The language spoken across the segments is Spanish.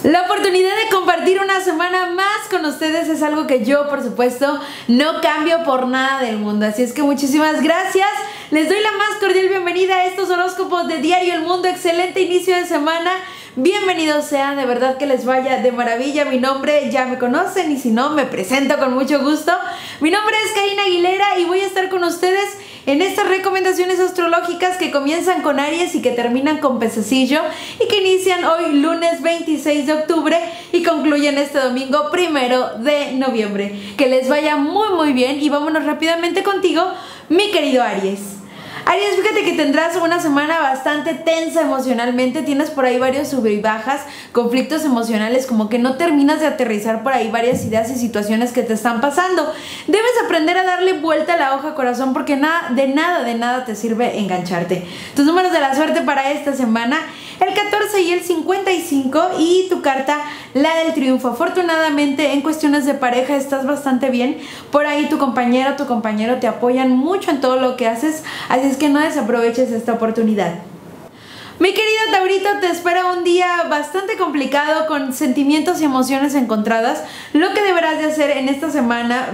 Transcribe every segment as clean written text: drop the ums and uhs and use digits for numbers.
La oportunidad de compartir una semana más con ustedes es algo que yo, por supuesto, no cambio por nada del mundo. Así es que muchísimas gracias. Les doy la más cordial bienvenida a estos horóscopos de Diario El Mundo. Excelente inicio de semana. Bienvenidos sean, de verdad que les vaya de maravilla. Mi nombre ya me conocen y si no, me presento con mucho gusto. Mi nombre es Karina Aguilera y voy a estar con ustedes en estas recomendaciones astrológicas que comienzan con Aries y que terminan con Pececillo y que inician hoy lunes 26 de octubre y concluyen este domingo 1 de noviembre. Que les vaya muy bien y vámonos rápidamente contigo, mi querido Aries. Aries, fíjate que tendrás una semana bastante tensa emocionalmente, tienes por ahí varios sub y bajas, conflictos emocionales, como que no terminas de aterrizar por ahí varias ideas y situaciones que te están pasando. Debes aprender a darle vuelta a la hoja, corazón, porque de nada te sirve engancharte. Tus números de la suerte para esta semana: el 14 y el 55, y tu carta, la del triunfo. Afortunadamente en cuestiones de pareja estás bastante bien, por ahí tu compañera o tu compañero te apoyan mucho en todo lo que haces, así es que no desaproveches esta oportunidad. Mi querido Taurito, te espera un día bastante complicado con sentimientos y emociones encontradas. Lo que deberás de hacer en esta semana,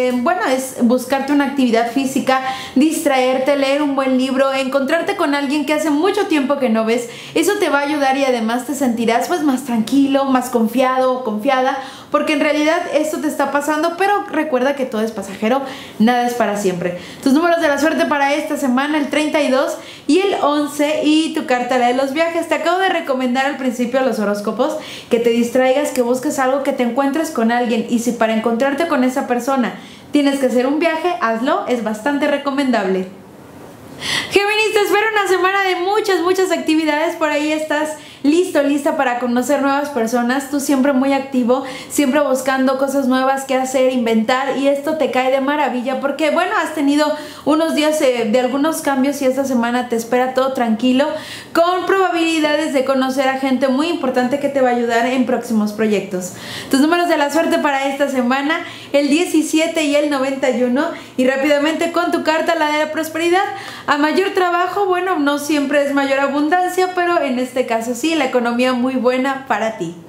es buscarte una actividad física, distraerte, leer un buen libro, encontrarte con alguien que hace mucho tiempo que no ves. Eso te va a ayudar y además te sentirás pues más tranquilo, más confiado o confiada, porque en realidad esto te está pasando, pero recuerda que todo es pasajero, nada es para siempre. Tus números de la suerte para esta semana: el 32 y el 11, y tu carta, la de los viajes. Te acabo de recomendar al principio de los horóscopos que te distraigas, que busques algo, que te encuentres con alguien, y si para encontrarte con esa persona tienes que hacer un viaje, hazlo, es bastante recomendable. Géminis, te espero una semana de muchas actividades. Por ahí estás lista para conocer nuevas personas. Tú siempre muy activo, siempre buscando cosas nuevas que hacer, inventar, y esto te cae de maravilla porque bueno, has tenido unos días de algunos cambios y esta semana te espera todo tranquilo, con probabilidades de conocer a gente muy importante que te va a ayudar en próximos proyectos. Tus números de la suerte para esta semana: el 17 y el 91, y rápidamente con tu carta, la de la prosperidad. A mayor trabajo, bueno, no siempre es mayor abundancia, pero en este caso sí, la economía muy buena para ti.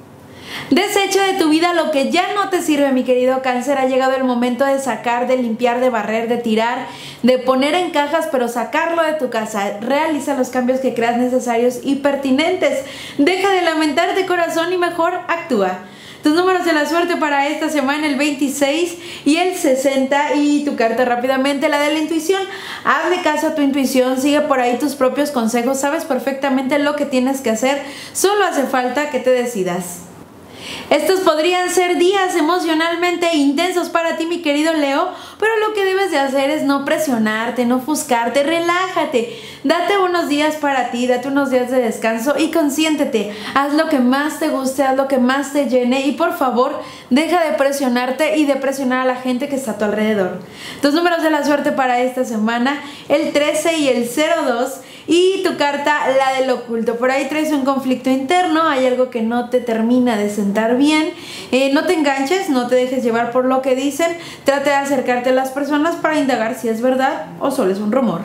Desecha de tu vida lo que ya no te sirve, mi querido Cáncer. Ha llegado el momento de sacar, de limpiar, de barrer, de tirar, de poner en cajas, pero sacarlo de tu casa. Realiza los cambios que creas necesarios y pertinentes. Deja de lamentarte, corazón, y mejor actúa. Tus números de la suerte para esta semana: el 26 y el 60, y tu carta rápidamente, la de la intuición. Hazle caso a tu intuición, sigue por ahí tus propios consejos, sabes perfectamente lo que tienes que hacer, solo hace falta que te decidas. Estos podrían ser días emocionalmente intensos para ti, mi querido Leo, pero lo que debes de hacer es no presionarte, no ofuscarte, relájate, date unos días para ti, date unos días de descanso y consiéntete, haz lo que más te guste, haz lo que más te llene, y por favor, deja de presionarte y de presionar a la gente que está a tu alrededor. Tus números de la suerte para esta semana: el 13 y el 02, y tu carta, la del oculto. Por ahí traes un conflicto interno, hay algo que no te termina de sentar bien. No te enganches, no te dejes llevar por lo que dicen, trata de acercarte a las personas para indagar si es verdad o solo es un rumor.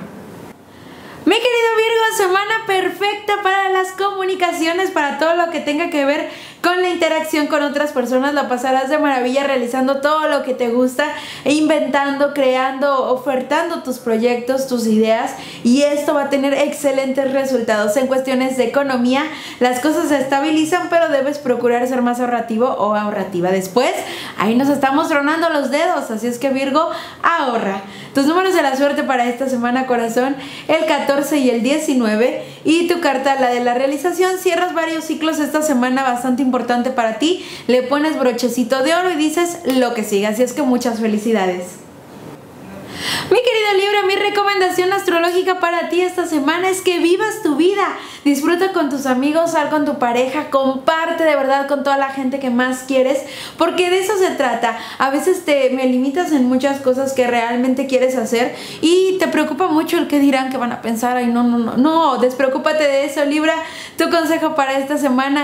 Mi querido Virgo, semana perfecta para las comunicaciones, para todo lo que tenga que ver con la interacción con otras personas. La pasarás de maravilla realizando todo lo que te gusta, inventando, creando, ofertando tus proyectos, tus ideas, y esto va a tener excelentes resultados. En cuestiones de economía, las cosas se estabilizan, pero debes procurar ser más ahorrativo o ahorrativa. Después, ahí nos estamos tronando los dedos, así es que Virgo, ahorra. Tus números de la suerte para esta semana, corazón: el 14 y el 19, y tu carta, la de la realización. Cierras varios ciclos esta semana bastante importante para ti, le pones brochecito de oro y dices lo que siga, así es que muchas felicidades. Mi querida Libra, mi recomendación astrológica para ti esta semana es que vivas tu vida, disfruta con tus amigos, sal con tu pareja, comparte de verdad con toda la gente que más quieres, porque de eso se trata. A veces me limitas en muchas cosas que realmente quieres hacer y te preocupa mucho el que dirán, que van a pensar. Ay, no, despreocúpate de eso, Libra. Tu consejo para esta semana es: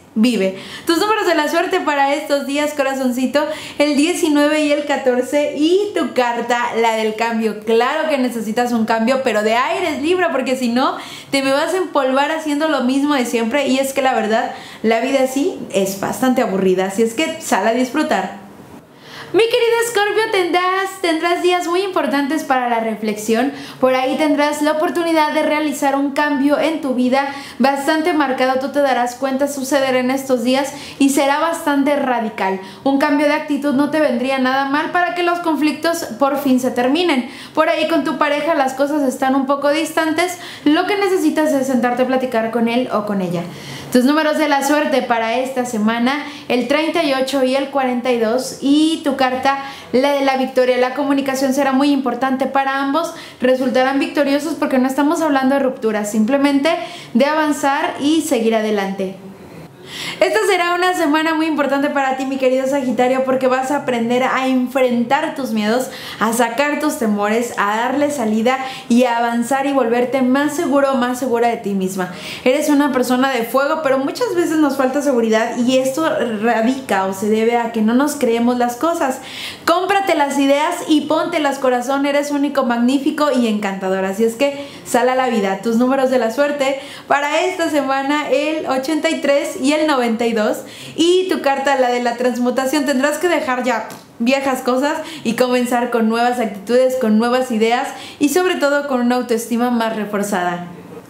vive. Tus números de la suerte para estos días, corazoncito, el 19 y el 14, y tu carta, la del cambio. Claro que necesitas un cambio, pero de aires, Libra, porque si no, te me vas a empolvar haciendo lo mismo de siempre, y es que la verdad, la vida así es bastante aburrida, así es que sal a disfrutar. Mi querido Escorpio, tendrás días muy importantes para la reflexión. Por ahí tendrás la oportunidad de realizar un cambio en tu vida bastante marcado. Tú te darás cuenta suceder en estos días y será bastante radical. Un cambio de actitud no te vendría nada mal para que los conflictos por fin se terminen. Por ahí con tu pareja las cosas están un poco distantes. Lo que necesitas es sentarte a platicar con él o con ella. Tus números de la suerte para esta semana, el 38 y el 42, y tu carta, la de la victoria. La comunicación será muy importante para ambos, resultarán victoriosos porque no estamos hablando de rupturas, simplemente de avanzar y seguir adelante. Esta será una semana muy importante para ti, mi querido Sagitario, porque vas a aprender a enfrentar tus miedos, a sacar tus temores, a darle salida y a avanzar y volverte más seguro o más segura de ti misma. Eres una persona de fuego, pero muchas veces nos falta seguridad y esto radica o se debe a que no nos creemos las cosas. Cómprate las ideas y póntelas, corazón. Eres único, magnífico y encantador. Así es que sal a la vida. Tus números de la suerte para esta semana, el 83 y el 92, y tu carta, la de la transmutación. Tendrás que dejar ya viejas cosas y comenzar con nuevas actitudes, con nuevas ideas y sobre todo con una autoestima más reforzada.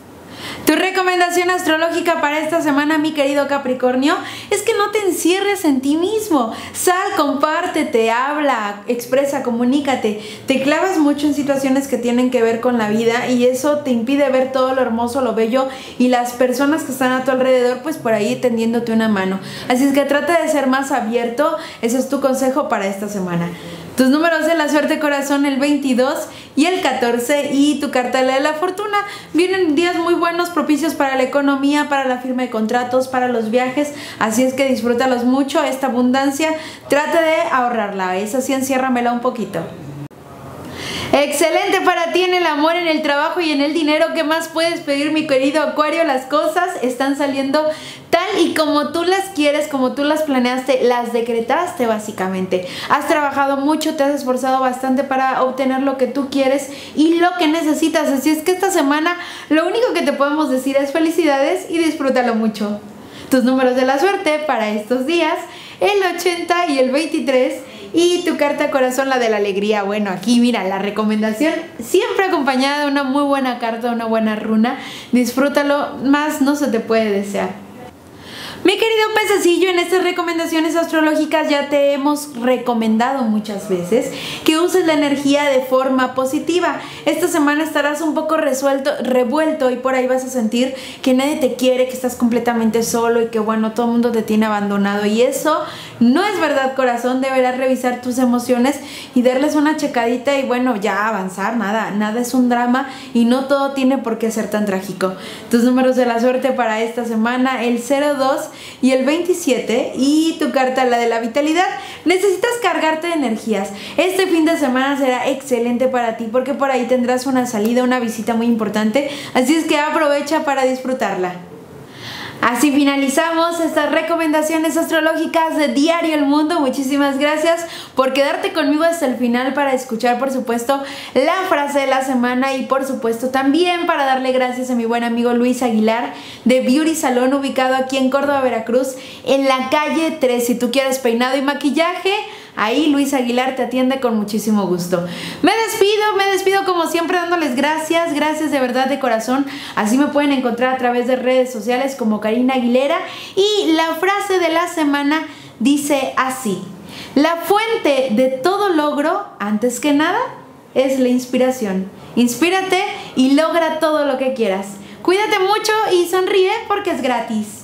Tu recomendación astrológica para esta semana, mi querido Capricornio, es que no te encierres en ti mismo. Sal, compártete, habla, expresa, comunícate. Te clavas mucho en situaciones que tienen que ver con la vida y eso te impide ver todo lo hermoso, lo bello y las personas que están a tu alrededor, pues por ahí tendiéndote una mano. Así es que trata de ser más abierto. Ese es tu consejo para esta semana. Tus números de la suerte, corazón, el 22 y el 14, y tu carta de la fortuna. Vienen días muy buenos, propicios para la economía, para la firma de contratos, para los viajes, así es que disfrútalos mucho. Esta abundancia trata de ahorrarla, esa sí enciérramela un poquito. Excelente para ti en el amor, en el trabajo y en el dinero. ¿Qué más puedes pedir, mi querido Acuario? Las cosas están saliendo tal y como tú las quieres, como tú las planeaste, las decretaste básicamente. Has trabajado mucho, te has esforzado bastante para obtener lo que tú quieres y lo que necesitas. Así es que esta semana lo único que te podemos decir es felicidades y disfrútalo mucho. Tus números de la suerte para estos días, el 80 y el 23. Y tu carta, corazón, la de la alegría. Bueno, aquí mira, la recomendación siempre acompañada de una muy buena carta, una buena runa. Disfrútalo, más no se te puede desear. Mi querido pececillo, en estas recomendaciones astrológicas ya te hemos recomendado muchas veces que uses la energía de forma positiva. Esta semana estarás un poco revuelto y por ahí vas a sentir que nadie te quiere, que estás completamente solo y que bueno, todo el mundo te tiene abandonado, y eso no es verdad, corazón. Deberás revisar tus emociones y darles una checadita y bueno, ya avanzar. Nada es un drama y no todo tiene por qué ser tan trágico. Tus números de la suerte para esta semana, el 02 y el 27, y tu carta, la de la vitalidad. Necesitas cargarte de energías. Este fin de semana será excelente para ti porque por ahí tendrás una salida, una visita muy importante, así es que aprovecha para disfrutarla. Así finalizamos estas recomendaciones astrológicas de Diario El Mundo. Muchísimas gracias por quedarte conmigo hasta el final para escuchar, por supuesto, la frase de la semana y por supuesto también para darle gracias a mi buen amigo Luis Aguilar de Beauty Salón, ubicado aquí en Córdoba, Veracruz, en la calle 3. Si tú quieres peinado y maquillaje, ahí Luis Aguilar te atiende con muchísimo gusto. Me despido como siempre dándoles gracias de verdad, de corazón. Así me pueden encontrar a través de redes sociales como Karina Aguilera, y la frase de la semana dice así: la fuente de todo logro, antes que nada, es la inspiración. Inspírate y logra todo lo que quieras. Cuídate mucho y sonríe porque es gratis.